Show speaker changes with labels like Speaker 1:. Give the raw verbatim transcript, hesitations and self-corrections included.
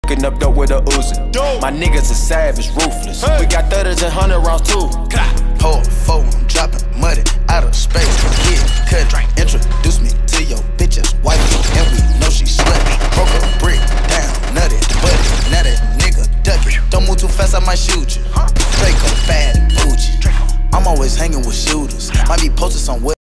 Speaker 1: Cooking up dope with a Uzi. My niggas are savage, ruthless. Hey. We got thirties and hundred rounds too.
Speaker 2: Pour four, I'm dropping money out of space. Kid, cut, introduce me to your bitch's wife, and we know she slutty. Broke a brick down, nutty, buddy. Now that nigga duck it. Don't move too fast, I might shoot you. Draco bad and bougie. I'm always hanging with shooters. Might be posted somewhere.